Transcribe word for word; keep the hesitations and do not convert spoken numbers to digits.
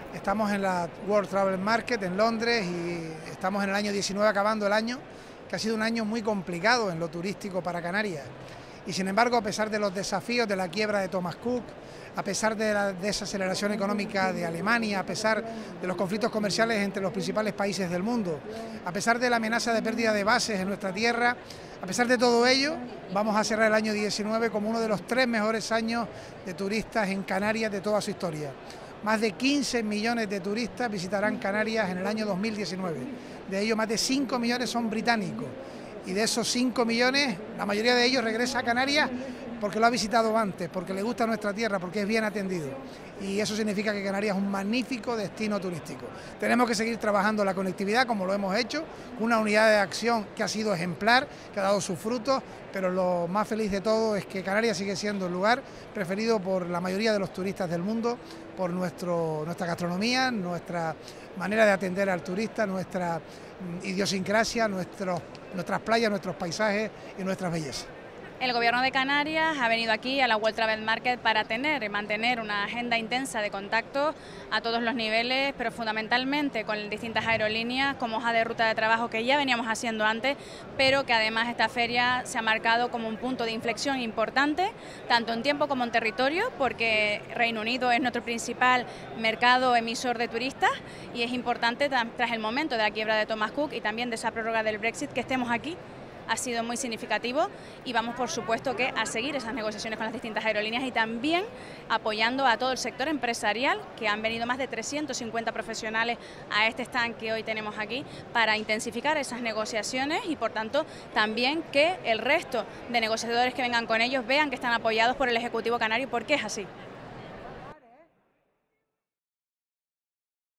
Estamos en la World Travel Market en Londres y estamos en el año diecinueve, acabando el año, que ha sido un año muy complicado en lo turístico para Canarias. Y sin embargo, a pesar de los desafíos de la quiebra de Thomas Cook, a pesar de la desaceleración económica de Alemania, a pesar de los conflictos comerciales entre los principales países del mundo, a pesar de la amenaza de pérdida de bases en nuestra tierra, a pesar de todo ello, vamos a cerrar el año diecinueve como uno de los tres mejores años de turistas en Canarias de toda su historia. Más de quince millones de turistas visitarán Canarias en el año dos mil diecinueve. De ellos, más de cinco millones son británicos. Y de esos cinco millones, la mayoría de ellos regresa a Canarias porque lo ha visitado antes, porque le gusta nuestra tierra, porque es bien atendido. Y eso significa que Canarias es un magnífico destino turístico. Tenemos que seguir trabajando la conectividad como lo hemos hecho, una unidad de acción que ha sido ejemplar, que ha dado sus frutos, pero lo más feliz de todo es que Canarias sigue siendo el lugar preferido por la mayoría de los turistas del mundo, por nuestro, nuestra gastronomía, nuestra manera de atender al turista, nuestra idiosincrasia, nuestros, nuestras playas, nuestros paisajes y nuestras bellezas. El Gobierno de Canarias ha venido aquí a la World Travel Market para tener y mantener una agenda intensa de contactos a todos los niveles, pero fundamentalmente con distintas aerolíneas como hoja de ruta de trabajo que ya veníamos haciendo antes, pero que además esta feria se ha marcado como un punto de inflexión importante, tanto en tiempo como en territorio, porque Reino Unido es nuestro principal mercado emisor de turistas y es importante tras el momento de la quiebra de Thomas Cook y también de esa prórroga del Brexit que estemos aquí. Ha sido muy significativo y vamos por supuesto que a seguir esas negociaciones con las distintas aerolíneas y también apoyando a todo el sector empresarial, que han venido más de trescientos cincuenta profesionales a este stand que hoy tenemos aquí para intensificar esas negociaciones y por tanto también que el resto de negociadores que vengan con ellos vean que están apoyados por el Ejecutivo Canario, porque es así.